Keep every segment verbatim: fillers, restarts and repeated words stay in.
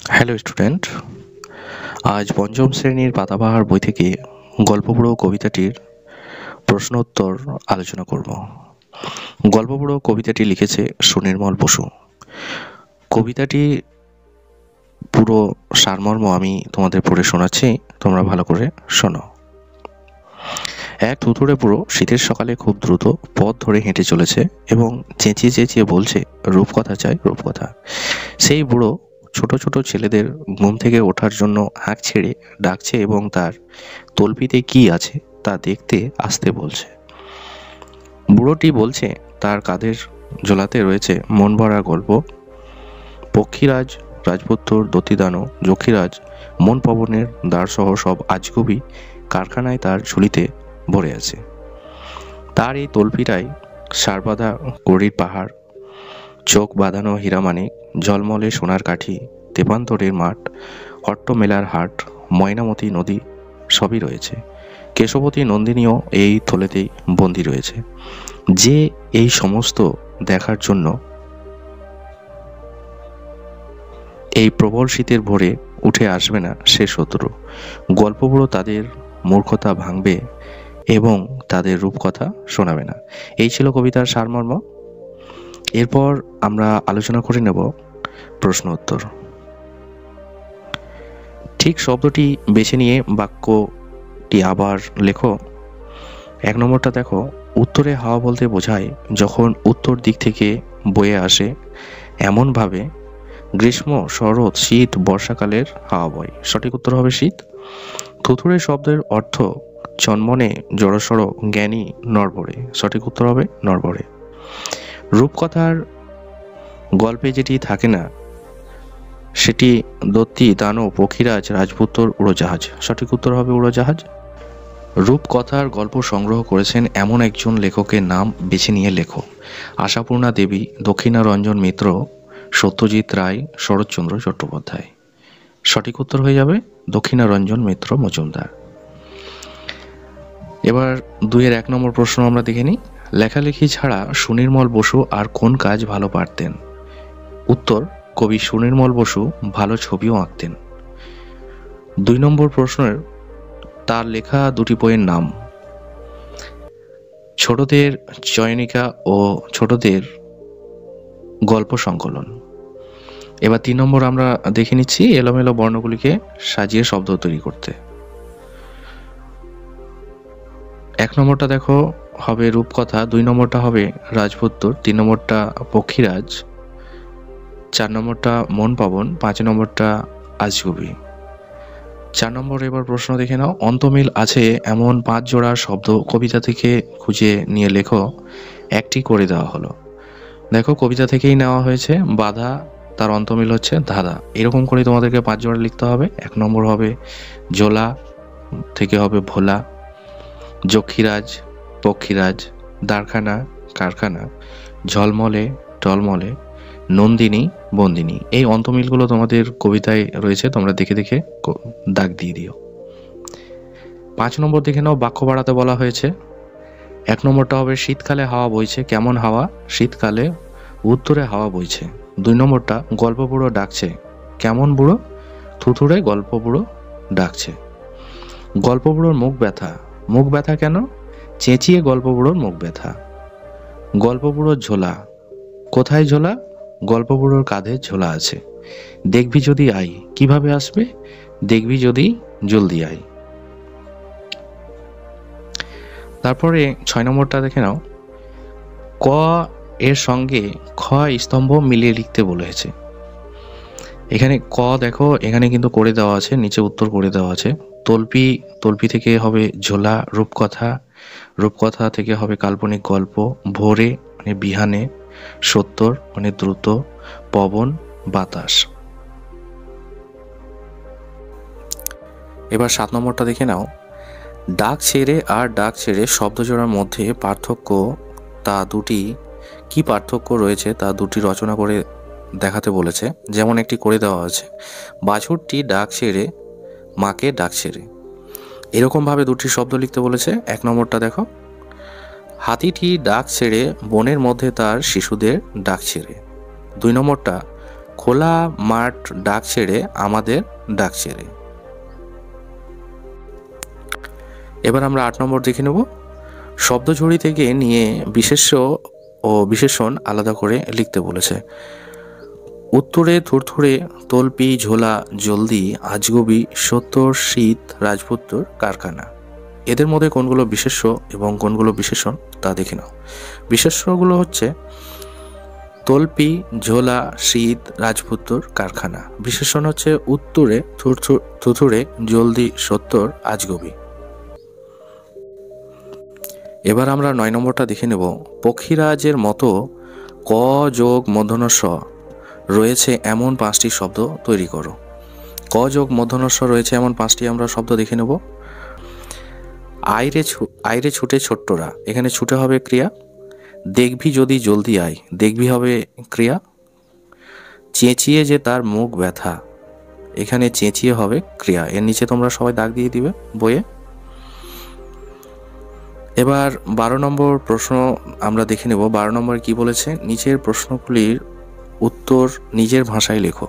Hello student, আজ পঞ্চম শ্রেণীর পাতাবাহার বই থেকে গল্পবুড়ো কবিতাটির প্রশ্নোত্তর আলোচনা করব। গল্পবুড়ো কবিতাটি লিখেছে সুনির্মল বসু। কবিতাটি পুরো সারমর্ম আমি তোমাদের পড়ে শোনাচ্ছি, তোমরা ভালো করে শোনো। এক থুতুড়ে বুড়ো শীতের সকালে খুব দ্রুত পথ ধরে হেঁটে চলেছে এবং চেঁচিয়ে চেঁচিয়ে বলছে, রূপকথা চাই, রূপকথা। সেই বুড়ো ছোট ছোট ছেলেদের ঘুম থেকে ওঠার জন্য হাঁক ছেড়ে ডাকছে এবং তার তলপিতে কি আছে তা দেখতে আসতে বলছে। বুড়োটি বলছে তার কাঁধের ঝোলাতে রয়েছে মন ভরা গল্প। পক্ষীরাজ, রাজপুত্তর, দতিদানো, যক্ষীরাজ, মন পবনের দ্বারসহ সব আজগুবি কারখানায় তার ঝুলিতে ভরে আছে। তার এই তলপিটায় সারবাঁধা গড়ির পাহাড়, চোখ বাঁধানো হীরামানিক, ঝলমলে সোনার কাঠি, তেপান্তরের মাঠ, অট্ট মেলার হাট, ময়নামতি নদী সবই রয়েছে। কেশবতী নন্দিনীও এই থলেতেই বন্দী রয়েছে। যে এই সমস্ত দেখার জন্য এই প্রবল শীতের ভোরে উঠে আসবে না সে শত্রু। গল্পবুড়ো তাদের মূর্খতা ভাঙবে এবং তাদের রূপকথা শোনাবে না। এই ছিল কবিতার সারমর্ম। এরপর আমরা আলোচনা করে নেব প্রশ্ন উত্তর। ঠিক শব্দটি বেছে নিয়ে বাক্যটি আবার লেখো। এক নম্বরটা দেখো, উত্তরে হাওয়া বলতে বোঝায় যখন উত্তর দিক থেকে বয়ে আসে এমনভাবে গ্রীষ্ম, শরৎ, শীত, বর্ষাকালের হাওয়া বয়। সঠিক উত্তর হবে শীত। থুতুড়ে শব্দের অর্থ চন্মনে জড়সড় জ্ঞানী নড়বড়ে। সঠিক উত্তর হবে নড়বড়ে। রূপকথার গল্পে যেটি থাকে না সেটি দত্তি, দানব, পক্ষীরাজ, রাজপুত্তর, উড়োজাহাজ। সঠিক উত্তর হবে উড়োজাহাজ। রূপকথার গল্প সংগ্রহ করেছেন এমন একজন লেখকের নাম বেছে নিয়ে লেখো। আশাপূর্ণা দেবী, দক্ষিণারঞ্জন মিত্র, সত্যজিৎ রায়, শরৎচন্দ্র চট্টোপাধ্যায়। সঠিক উত্তর হয়ে যাবে দক্ষিণারঞ্জন মিত্র মজুমদার। এবার দুইয়ের এক নম্বর প্রশ্ন আমরা দেখে নিই। লেখালেখি ছাড়া সুনির্মল বসু আর কোন কাজ ভালো পারতেন? উত্তর, কবি সুনির্মল বসু ভালো ছবিও আঁকতেন। দুই নম্বর প্রশ্নের তার লেখা দুটি বইয়ের নাম। ছোটদের চয়নিকা ও ছোটদের গল্প সংকলন। এবার তিন নম্বর আমরা দেখে নিচ্ছি এলোমেলো বর্ণগুলিকে সাজিয়ে শব্দ তৈরি করতে। এক নম্বরটা দেখো হবে রূপকথা, দুই নম্বরটা হবে রাজপুত্তর, তিন নম্বরটা পক্ষীরাজ, চার নম্বরটা মন পাবন, পাঁচ নম্বরটা আজগুবি। চার নম্বর এবার প্রশ্ন দেখে নাও। অন্তমিল আছে এমন পাঁচ জোড়া শব্দ কবিতা থেকে খুঁজে নিয়ে লেখো, একটি করে দেওয়া হলো। দেখো কবিতা থেকেই নেওয়া হয়েছে। বাধা, তার অন্তমিল হচ্ছে ধাঁধা। এরকম করে তোমাদেরকে পাঁচ জোড়া লিখতে হবে। এক নম্বর হবে জোলা, থেকে হবে ভোলা, যক্ষীরাজ, পক্ষীরাজ, দারখানা, কারখানা, ঝলমলে, টলমলে, নন্দিনী, বন্দিনী। এই অন্তমিলগুলো তোমাদের কবিতায় রয়েছে, তোমরা দেখে দেখে দাগ দিয়ে দিও। পাঁচ নম্বর দেখে নাও, বাক্য বাড়াতে বলা হয়েছে। এক নম্বরটা হবে শীতকালে হাওয়া বইছে, কেমন হাওয়া? শীতকালে উত্তরে হাওয়া বইছে। দুই নম্বরটা গল্প বুড়ো ডাকছে, কেমন বুড়ো? থুথুড়ে গল্প বুড়ো ডাকছে। গল্প বুড়োর মুখ ব্যথা, মুখ ব্যথা কেন? চেঁচিয়ে গল্প বুড়োর মুখ ব্যথা। গল্প বুড়োর ঝোলা, কোথায় ঝোলা? গল্প বুড়োর কাঁধে ঝোলা আছে। দেখবি যদি আই, কিভাবে আসবে? দেখবি যদি জলদি আই। তারপরে ছয় নম্বরটা দেখে নাও। ক এর সঙ্গে খ স্তম্ভ মিলিয়ে লিখতে বলেছে। এখানে ক দেখো এখানে কিন্তু করে দেওয়া আছে, নিচে উত্তর করে দেওয়া আছে। তলপি, তলপি থেকে হবে ঝোলা, রূপকথা, রূপকথা থেকে হবে কাল্পনিক গল্প, ভোরে মানে বিহানে, সত্তর মানে দ্রুত, পবন বাতাস। এবার সাত নম্বরটা দেখে নাও। ডাক ছেড়ে আর ডাক ছেড়ে শব্দ জোড়ার মধ্যে পার্থক্য, তা দুটি কি পার্থক্য রয়েছে তা দুটি রচনা করে দেখাতে বলেছে। যেমন একটি করে দেওয়া আছে, বাছুরটি ডাক ছেড়ে মাকে ডাক ছেড়ে। এরকমভাবে দুটি শব্দ লিখতে বলেছে। এক নম্বরটা দেখো, হাতিটি ডাক ছেড়ে বনের মধ্যে তার শিশুদের ডাক ছেড়ে। দুই নম্বরটা, খোলা মাঠ ডাক ছেড়ে আমাদের ডাক ছেড়ে। এবার আমরা আট নম্বর দেখে নেব। শব্দঝুড়ি থেকে নিয়ে বিশেষ্য ও বিশেষণ আলাদা করে লিখতে বলেছে। উত্তরে থুরথুরে, তলপি, ঝোলা, জলদি, আজগবি, সত্তর, শীত, রাজপুত্তর, কারখানা। এদের মধ্যে কোনগুলো বিশেষ্য এবং কোনগুলো বিশেষণ তা দেখে নাও। বিশেষ্যগুলো হচ্ছে তলপি, ঝোলা, শীত, রাজপুত্তর, কারখানা। বিশেষণ হচ্ছে উত্তরে থুরথুরে, জলদি, সত্তর, আজগবি। এবার আমরা নয় নম্বরটা দেখে নেব। পক্ষীরাজের মতো ক যোগ মূর্ধন্য ষ রয়েছে এমন পাঁচটি শব্দ তৈরি করো। ক যোগ মূর্ধন্য ষ রয়েছে এমন পাঁচটি আমরা শব্দ দেখে নেব। আইরে আইরে ছুটে ছোট্টরা, এখানে ছুটে হবে ক্রিয়া। দেখবি যদি জলদি আয়, দেখবি হবে ক্রিয়া। চেঁচিয়ে যে তার মুখ ব্যথা, এখানে চেঁচিয়ে হবে ক্রিয়া। এর নিচে তোমরা সবাই দাগ দিয়ে দিবে বইয়ে। এবার বারো নম্বর প্রশ্ন আমরা দেখে নেব। বারো নম্বর কি বলেছে? নিচের প্রশ্নগুলির উত্তর নিজের ভাষায় লেখো।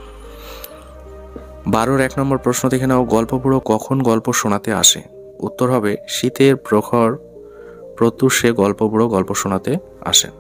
বারোর এক নম্বর প্রশ্ন দেখে নাও। গল্প বুড়ো কখন গল্প শোনাতে আসে? উত্তর হবে শীতের প্রখর প্রত্যুষে গল্প বুড়ো গল্প শোনাতে আসেন।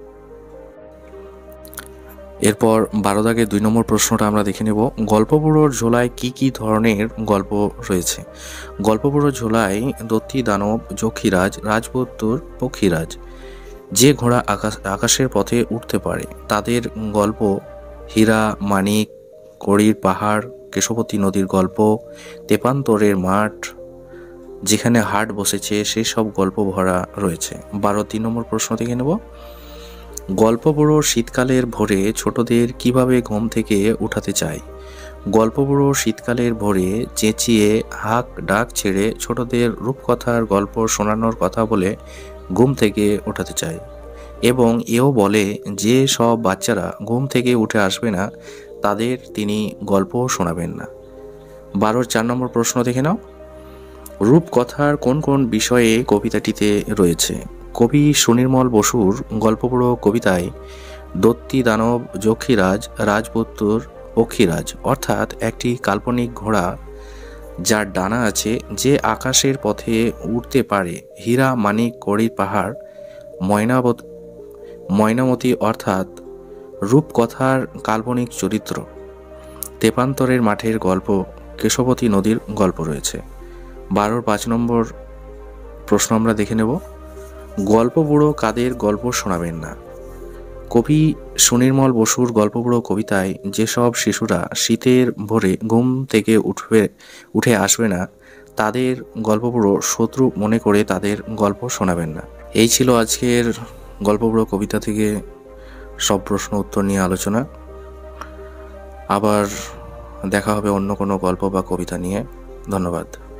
এরপর বারো দাগের দুই নম্বর প্রশ্নটা আমরা দেখে নেব। গল্প বুড়োর ঝোলায় কি কি ধরনের গল্প রয়েছে? গল্প বুড়োর ঝোলায় দত্তি, দানব, যক্ষীরাজ, রাজপুত্তর, পক্ষীরাজ। যে ঘোড়া আকাশ আকাশের পথে উঠতে পারে তাদের গল্প, হীরা, মানিক, কড়ির পাহাড়, কেশবতী নদীর গল্প, তেপান্তরের মাঠ, যেখানে হাট বসেছে, সেই সব গল্প ভরা রয়েছে। বারো তিন নম্বর প্রশ্ন দেখে নেব। গল্প বুড়ো শীতকালের ভোরে ছোটদের কিভাবে ঘুম থেকে উঠাতে চায়? গল্প বুড়ো শীতকালের ভোরে চেঁচিয়ে হাঁক ডাক ছেড়ে ছোটদের রূপকথার গল্প শোনানোর কথা বলে ঘুম থেকে উঠাতে চায় এবং এও বলে যে সব বাচ্চারা ঘুম থেকে উঠে আসবে না তাদের তিনি গল্প শোনাবেন না। বারোর চার নম্বর প্রশ্ন দেখে নাও। রূপকথার কোন কোন বিষয়ে কবিতাটিতে রয়েছে? কবি সুনির্মল বসুর গল্পবুড়ো কবিতায় দত্তি, দানব, যক্ষীরাজ, রাজপুত্তর, পক্ষীরাজ অর্থাৎ একটি কাল্পনিক ঘোড়া যার ডানা আছে, যে আকাশের পথে উঠতে পারে, হীরা, মানিক, কড়ির পাহাড়, ময়নাবত ময়নামতি অর্থাৎ রূপকথার কাল্পনিক চরিত্র, তেপান্তরের মাঠের গল্প, কেশবতী নদীর গল্প রয়েছে। বারোর পাঁচ নম্বর প্রশ্ন আমরা দেখে নেব। গল্প বুড়ো কাদের গল্প শোনাবেন না? কবি সুনির্মল বসুর গল্পবুড়ো কবিতায় যেসব শিশুরা শীতের ভোরে ঘুম থেকে উঠবে উঠে আসবে না তাদের গল্পবুড়ো শত্রু মনে করে তাদের গল্প শোনাবেন না। এই ছিল আজকের গল্পবুড়ো কবিতা থেকে সব প্রশ্ন উত্তর নিয়ে আলোচনা। আবার দেখা হবে অন্য কোনো গল্প বা কবিতা নিয়ে। ধন্যবাদ।